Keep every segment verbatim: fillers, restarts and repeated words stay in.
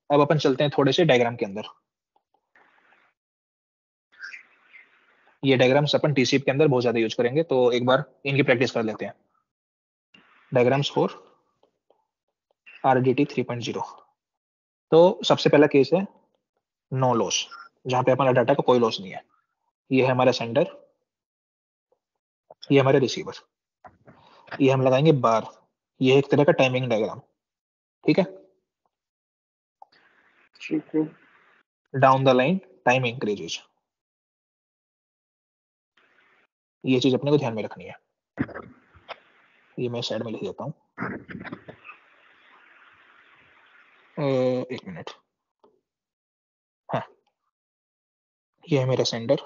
अब अपन चलते हैं थोड़े से डायग्राम के अंदर। ये डायग्राम्स अपन टीसीप के अंदर बहुत ज्यादा यूज करेंगे, तो एक बार इनकी प्रैक्टिस कर लेते हैं। Diagrams for RDT three point zero. तो सबसे पहला केस है नो लॉस, जहां पे हमारा डाटा का कोई लॉस नहीं है। ये है हमारा सेंडर, ये हमारे रिसीवर, ये हम लगाएंगे बार। ये एक तरह का टाइमिंग डायग्राम, ठीक है। ठीक है। Down the line time increases, ये चीज अपने को ध्यान में रखनी है। ये मैं साइड में लिख देता हूँ, एक मिनट। हाँ, ये है मेरा सेंडर,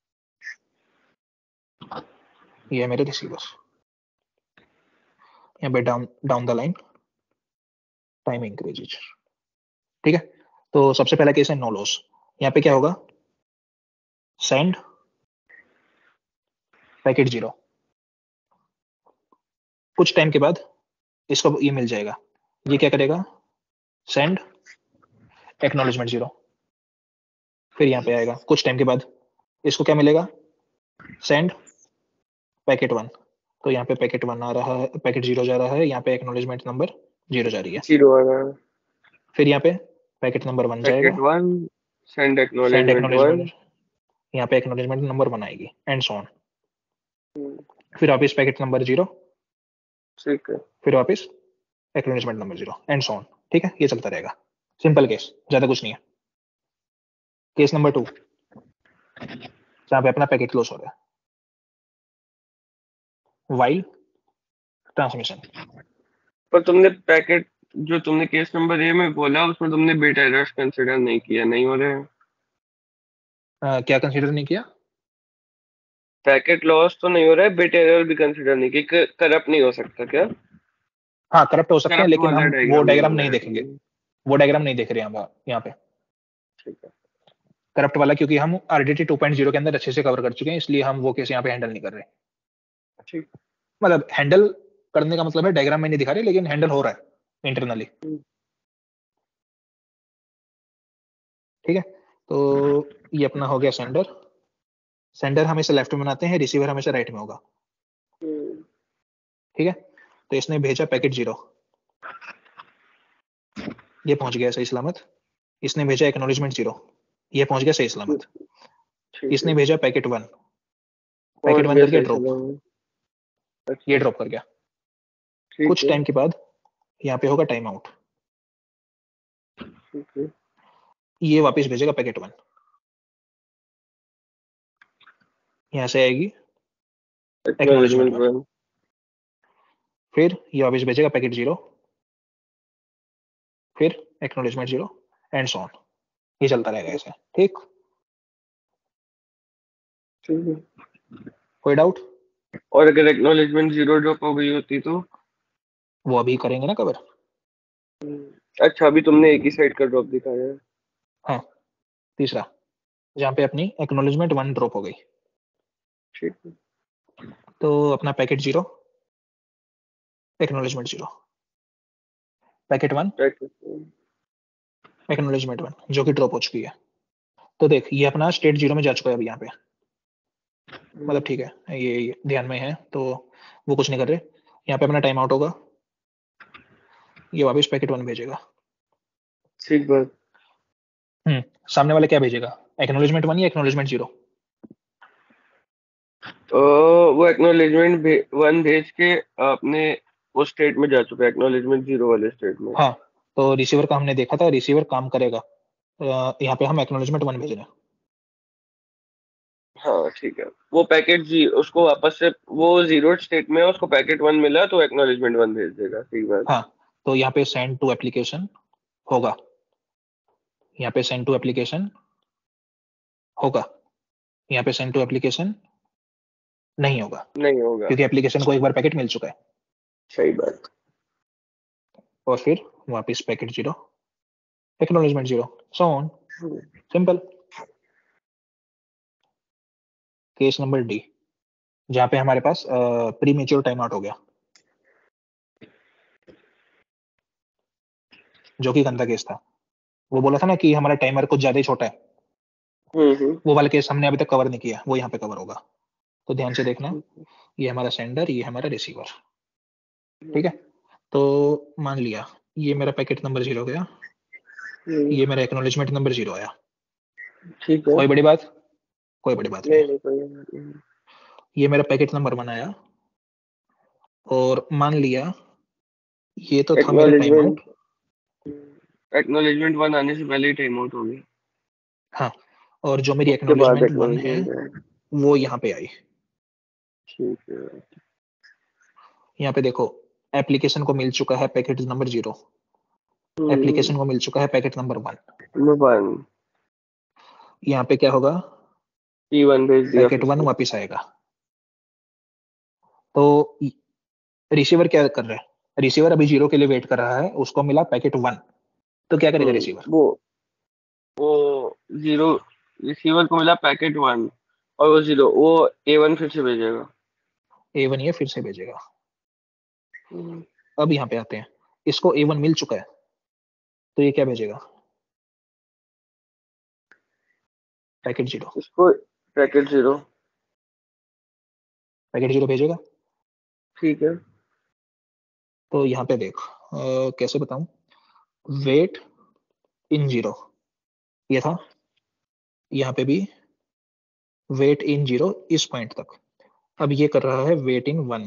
ये है मेरे रिसीवर। यहाँ पे down down the line time increases, ठीक है। तो सबसे पहला केस है नो लॉस। यहाँ पे क्या होगा, सेंड पैकेट जीरो, कुछ टाइम के बाद इसको ये मिल जाएगा। ये क्या करेगा, सेंड एक्नॉलेजमेंट जीरो। फिर यहाँ पे आएगा कुछ टाइम के बाद, इसको क्या मिलेगा, सेंड पैकेट वन। तो यहाँ पे पैकेट वन आ रहा है, पैकेट जीरो जा रहा है, यहाँ पे एक्नॉलेजमेंट नंबर जीरो जा रही है। जीरो आ रहा है। फिर यहाँ पे पैकेट नंबर वन जाएगा, packet one, send send acknowledgement one, acknowledgement, यहाँ पे एक्नॉलेजमेंट नंबर वन आएगी, एंड सो ऑन। फिर वापस पैकेट नंबर जीरो, ठीक है। फिर वापस acknowledgement number zero, and so on, ठीक है। ये चलता रहेगा, सिंपल केस, ज्यादा कुछ नहीं है। केस नंबर टू, जहाँ पे अपना पैकेट क्लोज हो रहा है, वाइल ट्रांसमिशन। पर तुमने पैकेट, जो तुमने केस नंबर ए में बोला उसमें तुमने बिट एरर्स कंसिडर नहीं किया, नहीं हो रहे हैं। uh, क्या कंसीडर नहीं किया, पैकेट लॉस तो नहीं हो रहा है, बिट एरर भी कंसिडर नहीं की, करप्ट नहीं हो सकता क्या? हाँ करप्ट हो सकते हैं, करप्ट लेकिन वाला हम वो डायग्राम नहीं डायग्राम नहीं बनाया देखेंगे, तुमने। वो डायग्राम नहीं देख रहे हैं हम यहाँ पे ठीक है। करप्ट वाला, क्योंकि हम आरडीटी टू पॉइंट ज़ीरो के अंदर अच्छे से कवर कर चुके हैं, इसलिए हम वो केस यहाँ पे हैंडल नहीं कर रहे। ठीक। मतलब हैंडल करने का मतलब है डायग्राम में नहीं दिखा रहे, लेकिन हैंडल हो रहा है इंटरनली, ठीक है। तो ये अपना हो गया सेंडर। सेंडर हमेशा लेफ्ट में बनाते हैं, रिसीवर हमेशा राइट में होगा, ठीक है। तो इसने भेजा पैकेट जीरो, ये पहुंच गया सही सलामत। इसने भेजा एक्नॉलेजमेंट जीरो, ये पहुंच गया सही सलामत। इसने भेजा पैकेट वन, पैकेट वन करके ड्रॉप, ये ड्रॉप कर गया। कुछ टाइम के बाद यहाँ पे होगा टाइम आउट, ये वापस भेजेगा पैकेट वन, यहाँ से आएगी एक्नॉलेजमेंट वन, फिर ये वापस भेजेगा पैकेट जीरो, फिर acknowledgement zero, and so on. ये चलता रहेगा ऐसे, ठीक। कोई डाउट? और अगर एक्नॉलेजमेंट जीरो ड्रॉप हो गई होती तो? वो अभी करेंगे ना कवर। अच्छा, अभी तुमने एक ही साइड का ड्रॉप दिखाया है। हाँ, तीसरा, जहाँ पे अपनी एक्नॉलेजमेंट वन ड्रॉप हो गई, ठीक है। तो अपना packet zero, acknowledgement zero, packet one, acknowledgement one, जो कि ड्रॉप हो चुकी है। तो देख, ये अपना स्टेट जीरो में जा चुका है अभी यहाँ पे, मतलब ठीक है, ये, ये ध्यान में है, तो वो कुछ नहीं कर रहे। यहाँ पे अपना टाइम आउट होगा, ये वापस पैकेट वन भेजेगा। ठीक बात। हम्म सामने वाला क्या भेजेगा, एक्नॉलेजमेंट वन या एक्नॉलेजमेंट जीरो? तो वो एक्नॉलेजमेंट भे, वन भेज के आपने उस स्टेट में जा चुका है, एक्नॉलेजमेंट जीरो वाले स्टेट में। हाँ, तो रिसीवर का हमने देखा था, रिसीवर काम करेगा, यहाँ पे हम एक्नॉलेजमेंट वन भेज रहे हैं। हाँ ठीक है। वो पैकेट जी उसको वापस से, वो जीरो स्टेट में है, उसको पैकेट वन मिला तो एक्नॉलेजमेंट वन भेज देगा। ठीक बात। हाँ, तो यहाँ पे सेंड टू एप्लीकेशन होगा, यहाँ पे सेंड टू एप्लीकेशन होगा, यहाँ पे सेंड टू एप्लीकेशन नहीं होगा, नहीं होगा। क्योंकि एप्लीकेशन को एक बार पैकेट मिल चुका है। सही बात। और फिर वापस packet zero, acknowledgement zero, so on, simple. Case number D, जहां पे हमारे पास प्री मेच्योर टाइम आउट हो गया, जो कि गंदा केस था। वो बोला था ना कि हमारा टाइमर कुछ ज्यादा ही छोटा है, हम्म हम्म वो वाला केस हमने अभी तक कवर नहीं किया, वो यहाँ पे कवर होगा। तो ध्यान से देखना, ये हमारा सेंडर, ये हमारा रिसीवर, ठीक है। तो मान लिया ये मेरा पैकेट नंबर जीरो गया, हम्म, ये मेरा एक्नॉलेजमेंट नंबर जीरो आया। ठीक है। कोई बड़ी बात, कोई बड़ी बात नहीं। नहीं नहीं कोई नहीं। ये मेरा पैकेट नंबर वन आया, और मान लिया ये तो था मेरा time out. Acknowledgement acknowledgement one आने से पहले ही टाइम आउट हो गया। हाँ, और जो मेरी उसके बाद एक्नॉलेजमेंट वन है एक्नॉलेजमेंट है। वो यहाँ पे आई। ठीक है। यहाँ पे देखो, एप्लीकेशन को मिल चुका है packet number zero, hmm application को मिल चुका है पैकेट नंबर वन। वन यहाँ पे क्या होगा, ई वन भेज दिया पैकेट फिर वन से। वापस आएगा। तो रिसीवर क्या कर रहा है, रिसीवर अभी जीरो के लिए वेट कर रहा है, उसको मिला पैकेट वन, तो क्या करेगा रिसीवर? हम्म वो वो जीरो, रिसीवर को मिला पैकेट वन और वो जीरो, वो ए वन फिर से भेजेगा। ए वन ये फिर से भेजेगा। हम्म, अब यहाँ पे आते हैं, इसको ए वन मिल चुका है, तो ये क्या भेजेगा, पैकेट जीरो, इसको पैकेट जीरो। पैकेट जीरो भेजेगा। ठीक है। तो यहाँ पे देख, अ, कैसे बताऊं, वेट इन जीरो ये था, यहाँ पे भी वेट इन जीरो इस पॉइंट तक। अब ये कर रहा है वेट इन वन,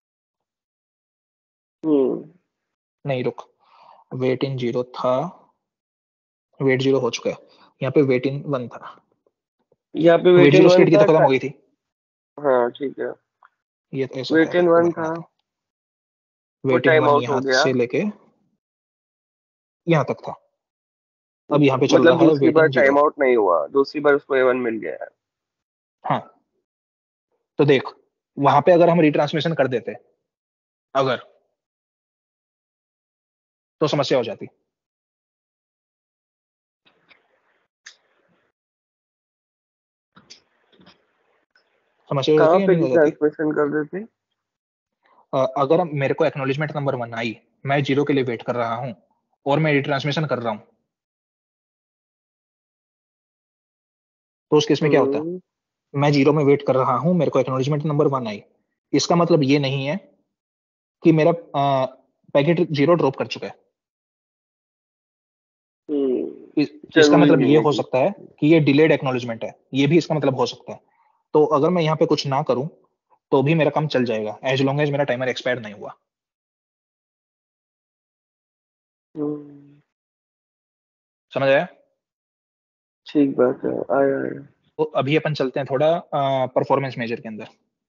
हम्म नहीं रुक, वेट इन जीरो था, वेट जीरो हो चुका है, यहाँ पे वेट इन वन था, यहाँ पे wait wait in zero one state की तो था खत्म टा- हो गई थी, हाँ ठीक है। ये तो ऐसा था, वेट इन देखो वन बताता था, हूँ। वो wait in time one out हो यहाँ गया। से लेके यहाँ तक था, अब यहाँ पे चल मतलब रहा है दूसरी वेट बार इन जीरो। टाइम आउट नहीं हुआ, दूसरी बार उसको ए वन मिल गया है। हाँ, तो देख, वहां पे अगर हम रिट्रांसमिशन कर देते, अगर, तो समस्या हो जाती। समस्या हो जाती कहाँ या पे नहीं हो जाती? ट्रांसमिशन कर देते? अ, अगर मेरे को एक्नॉलेजमेंट नंबर वन आई, मैं जीरो के लिए वेट कर रहा हूँ, और मैं रिट्रांसमिशन कर रहा हूँ, तो उस केस में क्या होता है, हम्म मैं जीरो में वेट कर रहा हूँ, मेरे को एक्नॉलेजमेंट नंबर वन आई, इसका मतलब ये नहीं है कि मेरा पैकेट जीरो ड्रॉप कर चुका है। हम्म इस, इसका जरूरी मतलब नहीं ये है हो कि। सकता है कि ये डिलेड एक्नॉलेजमेंट है, ये भी इसका मतलब हो सकता है। तो अगर मैं यहाँ पे कुछ ना करूं, तो भी मेरा काम चल जाएगा, एज लॉन्ग एज मेरा टाइमर एक्सपायर नहीं हुआ। हम्म समझ आया? ठीक बात है, आया आया। तो अभी अपन चलते हैं थोड़ा परफॉर्मेंस मेजर के अंदर।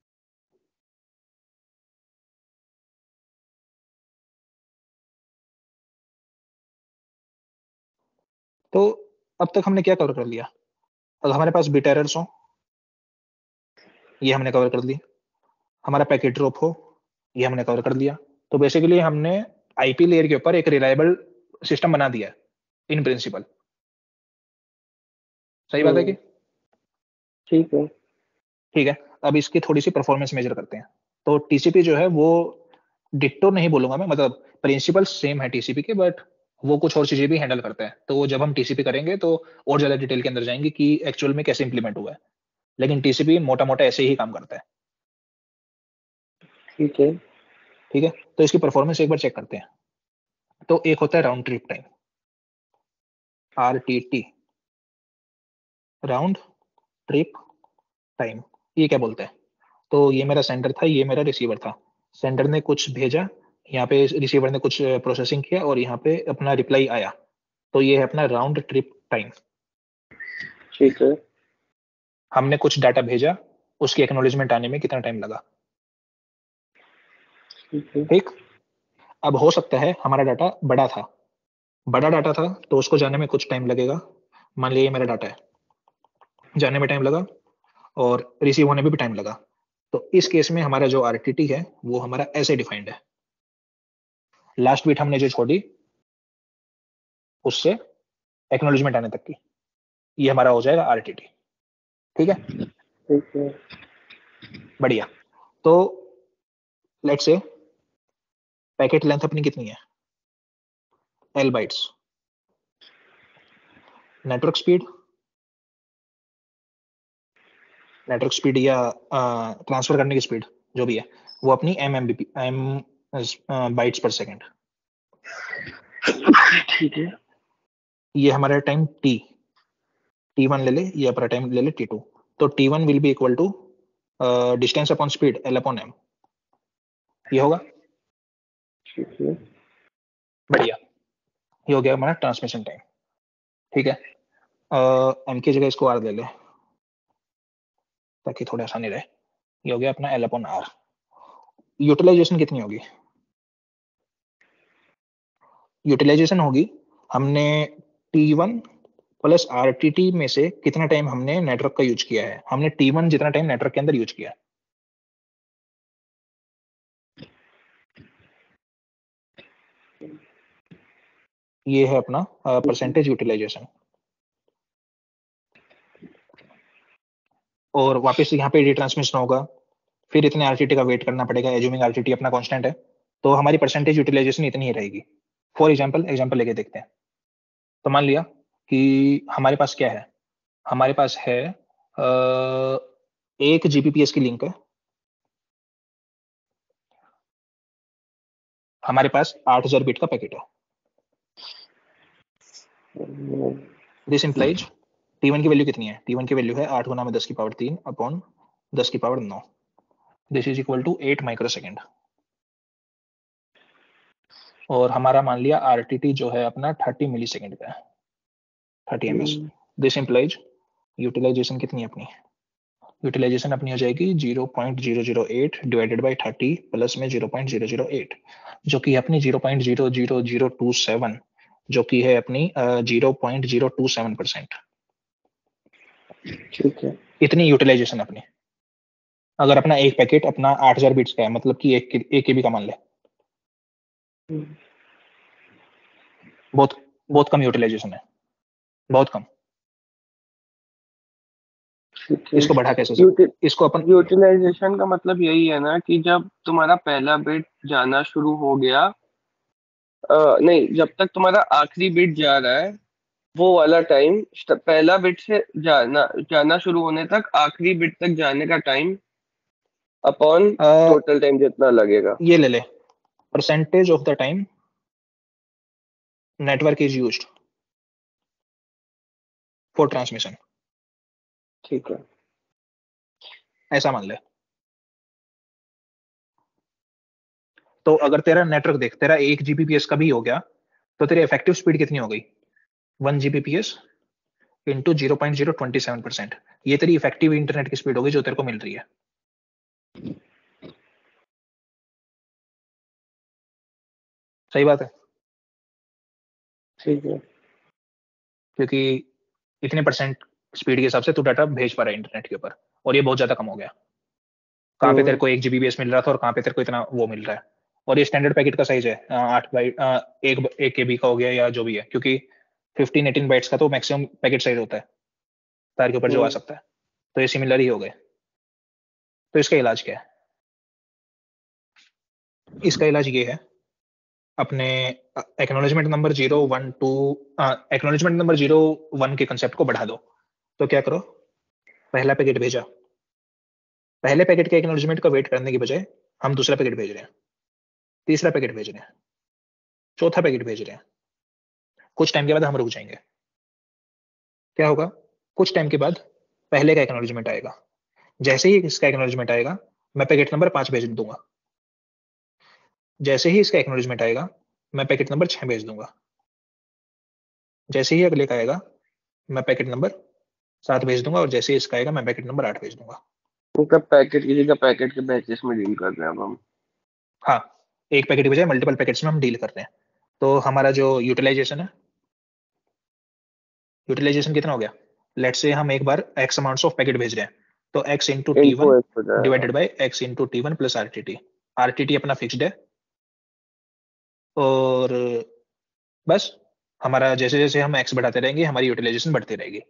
तो अब तक हमने क्या कवर कर लिया, अगर हमारे पास बिट एरर्स हो, ये हमने कवर कर ली, हमारा पैकेट ड्रॉप हो, ये हमने कवर कर दिया। तो बेसिकली हमने आईपी लेयर के ऊपर एक रिलायबल सिस्टम बना दिया इन प्रिंसिपल। सही बात है कि? हम्म ठीक है। ठीक है। अब इसकी थोड़ी सी परफॉर्मेंस मेजर करते हैं। तो टीसीपी जो है वो डिट्टो नहीं बोलूंगा मैं, मतलब प्रिंसिपल सेम है टीसीपी के, बट वो कुछ और चीजें भी हैंडल करता है। तो जब हम टीसीपी करेंगे तो और ज्यादा डिटेल के अंदर जाएंगे कि एक्चुअल में कैसे इंप्लीमेंट हुआ है, लेकिन टीसीपी मोटा मोटा ऐसे ही काम करता है। ठीक है। ठीक है, तो इसकी परफॉर्मेंस एक बार चेक करते हैं। तो एक होता है round trip time, R T T, round trip time, ये क्या बोलता है? तो ये मेरा सेंडर था, ये मेरा रिसीवर था, सेंडर ने कुछ भेजा, यहाँ पे रिसीवर ने कुछ प्रोसेसिंग किया, और यहाँ पे अपना रिप्लाई आया। तो ये है अपना राउंड ट्रिप टाइम। ठीक है। हमने कुछ डाटा भेजा, उसकी एक्नॉलेजमेंट आने में कितना टाइम लगा। ठीक है। ठीक। अब हो सकता है हमारा डाटा बड़ा था, बड़ा डाटा था तो उसको जाने में कुछ टाइम लगेगा। मान लिया ये मेरा डाटा है, जाने में टाइम लगा, और रिसीव होने में भी टाइम लगा। तो इस केस में हमारा जो आरटीटी है वो हमारा ऐसे डिफाइंड है, लास्ट बीट हमने जो छोड़ी उससे एक्नॉलेजमेंट आने तक की, ये हमारा हो जाएगा आरटीटी। ठीक है, ठीक है। बढ़िया। तो लेट्स से पैकेट लेंथ अपनी कितनी है, L bytes, network speed, network speed या ट्रांसफर करने की स्पीड जो भी है वो अपनी M M B M bytes per second. ठीक है। ये हमारा टाइम टी टी वन ले ले, ये अपना टाइम ले ले टी टू, तो T one will be equal to distance upon speed L upon M, ये होगा। ठीक है। बढ़िया, ये हो गया हमारा ट्रांसमिशन टाइम। ठीक है, एम की जगह इसको आर ले ले ताकि थोड़ा आसानी रहे। ये हो गया अपना एल अपॉन आर। यूटिलाइजेशन कितनी होगी? यूटिलाइजेशन होगी, हमने T one plus R T T में से कितना टाइम हमने नेटवर्क का यूज किया है। हमने टी वन जितना टाइम नेटवर्क के अंदर यूज किया है, ये है अपना परसेंटेज यूटिलाइजेशन। और वापस यहाँ पे रिट्रांसमिशन होगा, फिर इतने आरटीटी का वेट करना पड़ेगा, एज्यूमिंग आरटीटी अपना कांस्टेंट है, तो हमारी परसेंटेज यूटिलाइजेशन इतनी ही रहेगी। फॉर एग्जांपल एग्जांपल लेके देखते हैं। तो मान लिया कि हमारे पास क्या है, हमारे पास है आ, एक जीबीपीएस की लिंक है, हमारे पास आठ हजार बिट का पैकेट है। दिस इंप्लाइज टी वन की वैल्यू कितनी है? टी वन की वैल्यू है आठ गुना में दस की पावर तीन अपॉन दस की पावर नौ। This is equal to eight micro second. और हमारा मान लिया आरटीटी जो है अपना थर्टी मिली सेकेंड का है, thirty M S. This implies utilization कितनी है अपनी? यूटिलाइजेशन अपनी हो जाएगी zero point zero zero eight divided by thirty plus में zero point zero zero eight, जो कि अपनी zero point zero zero zero two seven, जो कि है अपनी zero point zero two seven percent. ठीक है। इतनी यूटिलाइजेशन अपनी। अगर अपना एक पैकेट अपना आठ हजार बिट्स का है, मतलब कि एक एक केबी का मान ले, बहुत बहुत कम यूटिलाइजेशन है, बहुत कम। इसको बढ़ा कैसे सकते? इसको अपन यूटिलाइजेशन का मतलब यही है ना कि जब तुम्हारा पहला बिट जाना शुरू हो गया, आ, नहीं, जब तक तुम्हारा आखिरी बिट जा रहा है वो वाला टाइम, पहला बिट से जाना जाना शुरू होने तक आखिरी बिट तक जाने का टाइम अपॉन टोटल टाइम जितना लगेगा। ये ले ले, percentage of the time network is used for transmission. ठीक है, ऐसा मान ले। तो अगर तेरा नेटवर्क देख, तेरा एक जीबीपीएस का भी हो गया, तो तेरी इफेक्टिव स्पीड कितनी हो गई? One GBPS into zero point zero twenty seven percent. ये तेरी इफेक्टिव इंटरनेट की स्पीड होगी जो तेरे को मिल रही है। सही बात है, ठीक है। क्योंकि इतने परसेंट स्पीड के हिसाब से तू डाटा भेज पा रहा है इंटरनेट के ऊपर, और ये बहुत ज्यादा कम हो गया। कहाँ पे तेरे को एक जीबीपीएस मिल रहा था और कहाँ पे तेरे को इतना वो मिल रहा है। और ये स्टैंडर्ड पैकेट का साइज है, आठ बाइट एक एक केबी का हो गया या जो भी है, क्योंकि फिफ्टीन एटीन बाइट्स का तो मैक्सिमम पैकेट साइज होता है तार के ऊपर जो आ सकता है। तो ये सिमिलर ही हो गए। तो इसका इलाज क्या है? इसका इलाज ये है, अपने acknowledgement number zero one two acknowledgement number zero one के कंसेप्ट को बढ़ा दो। तो क्या करो, पहला पैकेट भेजा, पहले पैकेट के एक्नॉलेजमेंट का वेट करने की बजाय हम दूसरा पैकेट भेज रहे हैं, तीसरा पैकेट भेज रहे हैं, चौथा पैकेट भेज रहे हैं। कुछ टाइम के बाद हम रुक जाएंगे। क्या होगा? कुछ टाइम के बाद पहले का एक्नॉलेजमेंट आएगा, जैसे ही इसका एक्नॉलेजमेंट आएगा मैं पैकेट नंबर पांच भेज दूंगा, जैसे ही इसका एक्नॉलेजमेंट आएगा मैं पैकेट नंबर छह भेज दूंगा, जैसे ही अगले का आएगा मैं पैकेट नंबर सात भेज दूंगा, और जैसे ही इसका आएगा मैं पैकेट नंबर आठ भेज दूंगा। उनका पैकेट किसी का पैकेट के बैचेस में डील कर रहे हैं अब हम। हाँ, एक पैकेट की बजाय मल्टीपल पैकेट्स में हम डील कर रहे हैं। तो हमारा जो यूटिलाइजेशन है, यूटिलाइजेशन कितना हो गया? लेट से हम एक बार एक्स अमाउंट्स ऑफ पैकेट भेज रहे हैं, तो X into T one divided by X into T one plus RTT. RTT अपना फिक्स्ड है, और बस हमारा जैसे जैसे हम एक्स बढ़ाते रहेंगे हमारी यूटिलाइजेशन बढ़ती रहेगी।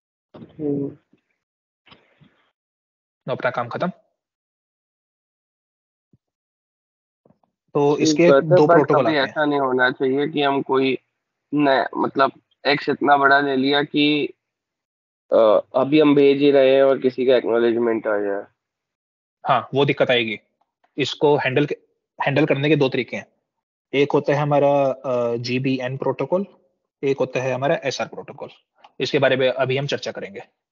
अपना काम खत्म। तो इसके दो प्रोटोकॉल आते हैं। ऐसा नहीं होना चाहिए कि हम कोई नया, मतलब एक्स इतना बड़ा ले लिया कि अ, अभी हम भेज ही रहे हैं और किसी का एक्नॉलेजमेंट आ जाए। हाँ, वो दिक्कत आएगी। इसको हैंडल हैंडल करने के दो तरीके हैं। एक होता है हमारा जी बी एन प्रोटोकॉल, एक होता है हमारा एस आर प्रोटोकॉल। इसके बारे में अभी हम चर्चा करेंगे।